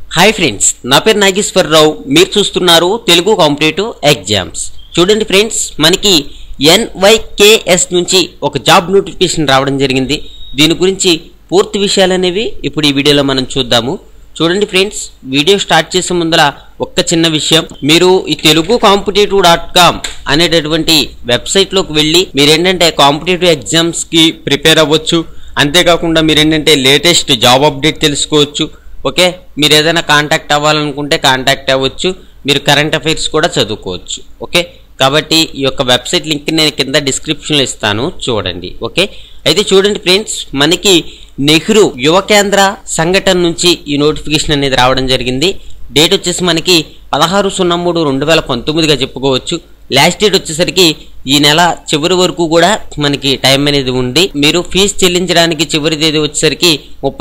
Hi friends, నా పేరు నాగేశ్వరరావు. మీరు చూస్తున్నారు తెలుగు కాంపిటేటివ్ ఎగ్జామ్స్. చూడండి ఫ్రెండ్స్, మనకి NYKS నుంచి ఒక జాబ్ నోటిఫికేషన్ రావడం జరిగింది. దీని గురించి పూర్తి విషయాలు అనేవి ఇప్పుడు ఈ వీడియోలో మనం చూద్దాము. చూడండి ఫ్రెండ్స్, వీడియో స్టార్ట్ చేసే ముందర ఒక్క చిన్న విషయం. మీరు ఈ telugucompetitive.com అనేటటువంటి వెబ్సైట్లోకి వెళ్ళి మీరేంటంటే కాంపిటేటివ్ ఎగ్జామ్స్కి ప్రిపేర్ అవ్వచ్చు. అంతేకాకుండా మీరేంటంటే లేటెస్ట్ జాబ్ అప్డేట్ తెలుసుకోవచ్చు. ఓకే, మీరు ఏదైనా కాంటాక్ట్ అవ్వాలనుకుంటే కాంటాక్ట్ అవ్వచ్చు. మీరు కరెంట్ అఫైర్స్ కూడా చదువుకోవచ్చు. ఓకే, కాబట్టి ఈ యొక్క వెబ్సైట్ లింక్ నేను కింద డిస్క్రిప్షన్లో ఇస్తాను, చూడండి. ఓకే, అయితే చూడండి ఫ్రెండ్స్, మనకి నెహ్రూ యువ కేంద్ర సంఘటన నుంచి ఈ నోటిఫికేషన్ అనేది రావడం జరిగింది. డేట్ వచ్చేసి మనకి 16/03/2019గా చెప్పుకోవచ్చు. లాస్ట్ డేట్ వచ్చేసరికి ఈ నెల చివరి వరకు కూడా మనకి టైం అనేది ఉంది. మీరు ఫీజు చెల్లించడానికి చివరి తేదీ వచ్చేసరికి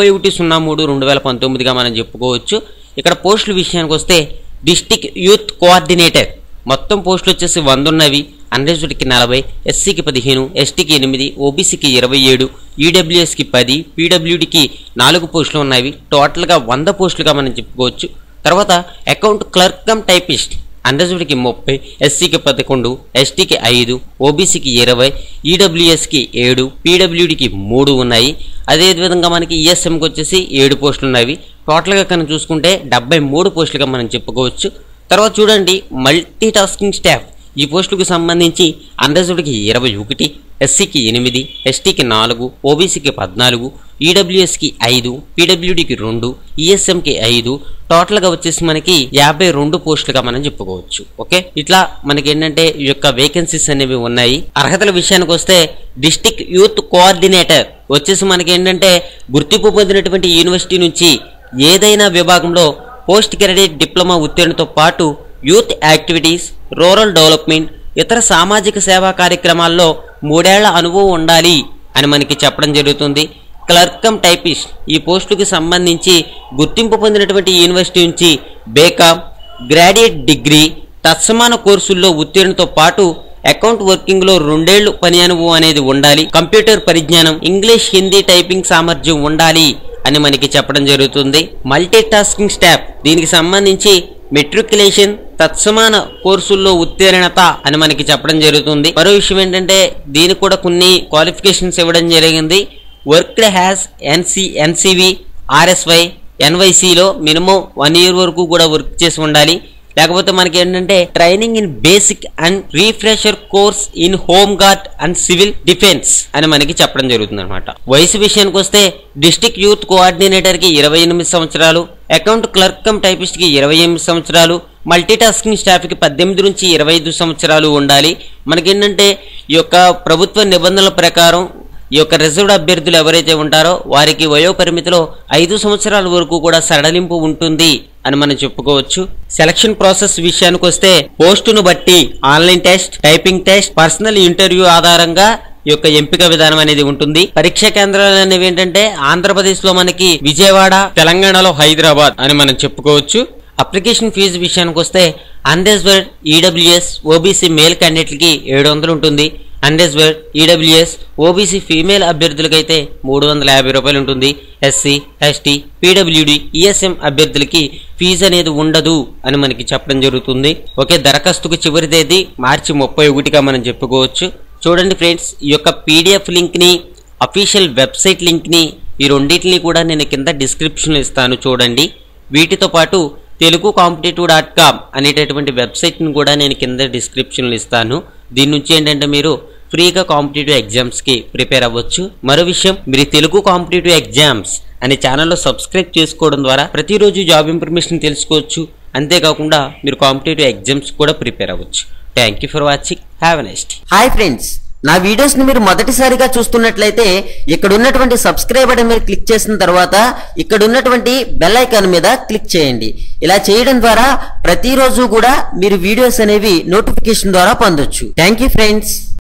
31/03/2019గా మనం చెప్పుకోవచ్చు. ఇక్కడ పోస్టుల విషయానికి వస్తే డిస్ట్రిక్ట్ యూత్ కోఆర్డినేటర్ మొత్తం పోస్టులు వచ్చేసి 100 ఉన్నవి. అన్రిజర్వ్డ్కి 40, ఎస్సీకి 15, ఎస్టీకి 8, ఓబీసీకి 27, ఈడబ్ల్యూఎస్కి 10, పీడబ్ల్యూడికి 4 పోస్టులు ఉన్నవి. టోటల్గా 100 పోస్టులుగా మనం చెప్పుకోవచ్చు. తర్వాత అకౌంట్ క్లర్క్ కమ్ టైపిస్ట్ అన్రిజర్వ్డ్కి 30, ఎస్సీకి 11, ఎస్టీకి 5, ఓబీసీకి 20, ఈడబ్ల్యూఎస్కి 7, పీడబ్ల్యూడికి 3 ఉన్నాయి. అదేవిధంగా మనకి ఈఎస్ఎంకి వచ్చేసి 7 పోస్టులు ఉన్నవి. టోటల్గా కనుక చూసుకుంటే 73 పోస్టులుగా మనం చెప్పుకోవచ్చు. తర్వాత చూడండి, మల్టీ టాస్కింగ్ స్టాఫ్ ఈ పోస్టులకు సంబంధించి అన్రిజర్వ్డ్కి 21, ఎస్సీకి 8, ఎస్టీకి 4, ఓబీసీకి 14, ఈడబ్ల్యూఎస్కి 5, పీడబ్ల్యూడికి 2, ఈఎస్ఎంకి 5, టోటల్గా వచ్చేసి మనకి 52 పోస్టులుగా మనం చెప్పుకోవచ్చు. ఓకే, ఇట్లా మనకి ఏంటంటే ఈ యొక్క వేకెన్సీస్ అనేవి ఉన్నాయి. అర్హతల విషయానికి వస్తే డిస్ట్రిక్ట్ యూత్ కోఆర్డినేటర్ వచ్చేసి మనకి ఏంటంటే గుర్తింపు పొందినటువంటి యూనివర్సిటీ నుంచి ఏదైనా విభాగంలో పోస్ట్ గ్రాడ్యుయేట్ డిప్లొమా ఉత్తీర్ణతో పాటు యూత్ యాక్టివిటీస్, రూరల్ డెవలప్మెంట్, ఇతర సామాజిక సేవా కార్యక్రమాల్లో 3 ఏళ్ల అనుభవం ఉండాలి అని మనకి చెప్పడం జరుగుతుంది. క్లర్క్ కమ్ టైపిస్ట్ ఈ పోస్టుకి సంబంధించి గుర్తింపు పొందినటువంటి యూనివర్సిటీ నుంచి బేకామ్, గ్రాడ్యుయేట్ డిగ్రీ, తత్సమాన కోర్సుల్లో ఉత్తీర్ణతో పాటు అకౌంట్ వర్కింగ్లో 2 ఏళ్లు పని అనుభవం అనేది ఉండాలి. కంప్యూటర్ పరిజ్ఞానం, ఇంగ్లీష్, హిందీ టైపింగ్ సామర్థ్యం ఉండాలి అని మనకి చెప్పడం జరుగుతుంది. మల్టీ టాస్కింగ్ స్టాఫ్ దీనికి సంబంధించి మెట్రికులేషన్, తత్సమాన కోర్సుల్లో ఉత్తీర్ణత అని మనకి చెప్పడం జరుగుతుంది. మరో విషయం ఏంటంటే దీనికి కూడా కొన్ని క్వాలిఫికేషన్స్ ఇవ్వడం జరిగింది. వర్క్డ్ హ్యాస్ NCV, RSY, NYCలో మినిమం 1 year వరకు కూడా వర్క్ చేసి ఉండాలి. లేకపోతే మనకి ఏంటంటే training in basic and refresher course in home guard and civil defence అని మనకి చెప్పడం జరుగుతుంది అనమాట. వయసు విషయానికి వస్తే డిస్ట్రిక్ట్ యూత్ కోఆర్డినేటర్ కి 28 సంవత్సరాలు, అకౌంట్ క్లర్క్ కమ్ టైపిస్ట్ కి 28 సంవత్సరాలు, మల్టీ టాస్కింగ్ స్టాఫ్ కి 18 నుంచి 25 సంవత్సరాలు ఉండాలి. మనకేంటంటే ఈ యొక్క ప్రభుత్వ నిబంధనల ప్రకారం ఈ యొక్క రిజర్వ్డ్ అభ్యర్థులు ఎవరైతే ఉంటారో వారికి వయో పరిమితిలో 5 సంవత్సరాల వరకు కూడా సడలింపు ఉంటుంది అని మనం చెప్పుకోవచ్చు. సెలక్షన్ ప్రాసెస్ విషయానికి వస్తే పోస్టును బట్టి online test, typing test, personal interview ఆధారంగా ఈ యొక్క ఎంపిక విధానం అనేది ఉంటుంది. పరీక్షా కేంద్రాలు అనేవి ఏంటంటే ఆంధ్రప్రదేశ్ లో మనకి విజయవాడ, తెలంగాణలో హైదరాబాద్ అని మనం చెప్పుకోవచ్చు. అప్లికేషన్ ఫీజు విషయానికి వస్తే అన్రిజర్వ్డ్ ఈడబ్ల్యూఎస్ ఓబీసీ మేల్ క్యాండిడేట్లకి 700 ఉంటుంది. అన్రిజర్వ్డ్ ఈడబ్ల్యూఎస్ ఓబీసీ ఫీమేల్ అభ్యర్థులకైతే 350 రూపాయలు ఉంటుంది. ఎస్సీ, ఎస్టీ, పీడబ్ల్యూడి, ఈఎస్ఎం అభ్యర్థులకి ఫీజు అనేది ఉండదు అని మనకి చెప్పడం జరుగుతుంది. ఓకే, దరఖాస్తుకు చివరి తేదీ మార్చి 31గా మనం చెప్పుకోవచ్చు. చూడండి ఫ్రెండ్స్, ఈ యొక్క పీడిఎఫ్ లింక్ని, అఫీషియల్ వెబ్సైట్ లింక్ని, ఈ రెండింటిని కూడా నేను కింద డిస్క్రిప్షన్లో ఇస్తాను, చూడండి. వీటితో పాటు telugucompetitive.com అనేటటువంటి వెబ్సైట్ని కూడా నేను కింద డిస్క్రిప్షన్లో ఇస్తాను. దీని నుంచి ఏంటంటే మీరు ఫ్రీగా కాంపిటేటివ్ ఎగ్జామ్స్కి ప్రిపేర్ అవ్వచ్చు. మరో విషయం, మీరు తెలుగు కాంపిటేటివ్ ఎగ్జామ్స్ అనే ఛానల్లో సబ్స్క్రైబ్ చేసుకోవడం ద్వారా ప్రతిరోజు జాబ్ ఇన్ఫర్మేషన్ తెలుసుకోవచ్చు. అంతేకాకుండా మీరు కాంపిటేటివ్ ఎగ్జామ్స్ కూడా ప్రిపేర్ అవ్వచ్చు. Thank you for watching. Have a nice day. Hi friends, నా వీడియోస్ ని మీరు మొదటిసారిగా చూస్తున్నట్లయితే ఇక్కడ ఉన్నటువంటి సబ్స్క్రైబ్ బటన్ మీద క్లిక్ చేసిన తర్వాత ఇక్కడ ఉన్నటువంటి బెల్ ఐకాన్ మీద క్లిక్ చేయండి. ఇలా చేయడం ద్వారా ప్రతిరోజు కూడా మీరు వీడియోస్ అనేవి నోటిఫికేషన్ ద్వారా పొందొచ్చు. Thank you friends.